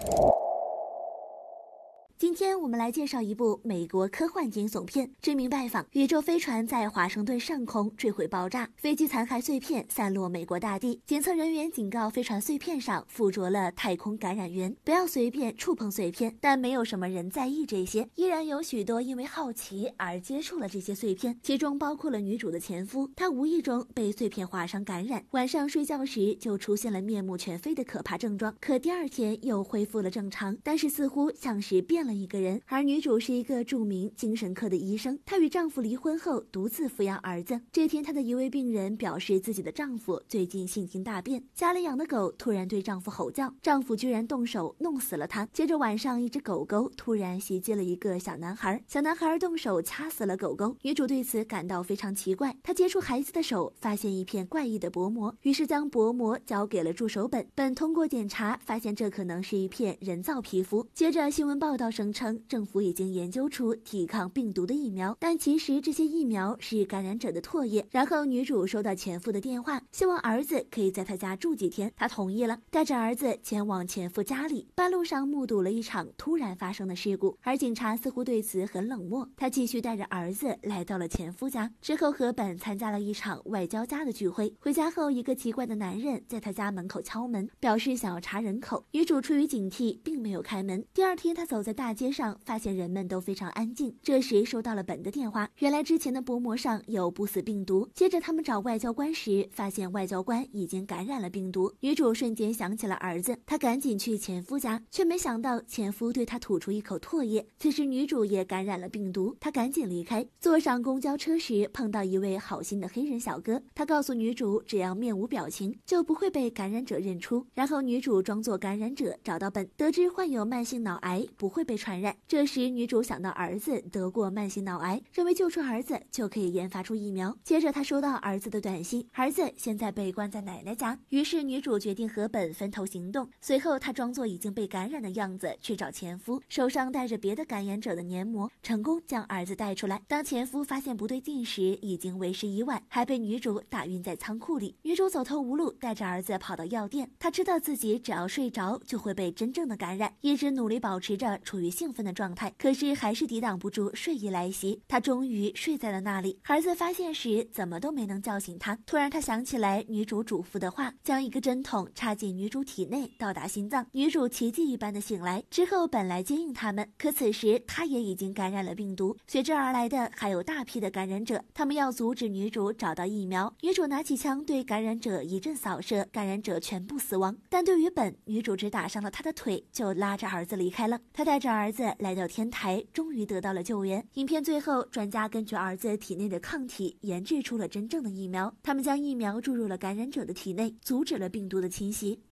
今天我们来介绍一部美国科幻惊悚片《致命拜访》。宇宙飞船在华盛顿上空坠毁爆炸，飞机残骸碎片散落美国大地。检测人员警告飞船碎片上附着了太空感染源，不要随便触碰碎片。但没有什么人在意这些，依然有许多因为好奇而接触了这些碎片，其中包括了女主的前夫。他无意中被碎片划伤感染，晚上睡觉时就出现了面目全非的可怕症状，可第二天又恢复了正常，但是似乎像是变了一个人。而女主是一个著名精神科的医生，她与丈夫离婚后独自抚养儿子。这天，她的一位病人表示自己的丈夫最近性情大变，家里养的狗突然对丈夫吼叫，丈夫居然动手弄死了他。接着晚上，一只狗狗突然袭击了一个小男孩，小男孩动手掐死了狗狗。女主对此感到非常奇怪，她接触孩子的手，发现一片怪异的薄膜，于是将薄膜交给了助手本通过检查发现这可能是一片人造皮肤。接着新闻报道声称政府已经研究出抵抗病毒的疫苗，但其实这些疫苗是感染者的唾液。然后女主收到前夫的电话，希望儿子可以在她家住几天，她同意了，带着儿子前往前夫家里。半路上目睹了一场突然发生的事故，而警察似乎对此很冷漠。她继续带着儿子来到了前夫家，之后和本参加了一场外交家的聚会。回家后，一个奇怪的男人在她家门口敲门，表示想要查人口。女主出于警惕，并没有开门。第二天，她走在大街上，发现人们都非常安静。这时收到了本的电话，原来之前的薄膜上有不死病毒。接着他们找外交官时，发现外交官已经感染了病毒。女主瞬间想起了儿子，她赶紧去前夫家，却没想到前夫对她吐出一口唾液。此时女主也感染了病毒，她赶紧离开。坐上公交车时，碰到一位好心的黑人小哥，他告诉女主，只要面无表情，就不会被感染者认出。然后女主装作感染者找到本，得知患有慢性脑癌，不会被传染。这时女主想到儿子得过慢性脑癌，认为救出儿子就可以研发出疫苗。接着她收到儿子的短信，儿子现在被关在奶奶家。于是女主决定和本分头行动。随后她装作已经被感染的样子去找前夫，手上带着别的感染者的黏膜，成功将儿子带出来。当前夫发现不对劲时，已经为时已晚，还被女主打晕在仓库里。女主走投无路，带着儿子跑到药店。她知道自己只要睡着就会被真正的感染，一直努力保持着处于兴奋的状态，可是还是抵挡不住睡意来袭。她终于睡在了那里。儿子发现时怎么都没能叫醒她。突然她想起来女主嘱咐的话，将一个针筒插进女主体内，到达心脏。女主奇迹一般的醒来之后，本来接应他们，可此时她也已经感染了病毒。随之而来的还有大批的感染者，他们要阻止女主找到疫苗。女主拿起枪对感染者一阵扫射，感染者全部死亡。但对于本，女主只打伤了他的腿，就拉着儿子离开了。她带着儿子来到天台，终于得到了救援。影片最后，专家根据儿子体内的抗体研制出了真正的疫苗，他们将疫苗注入了感染者的体内，阻止了病毒的侵袭。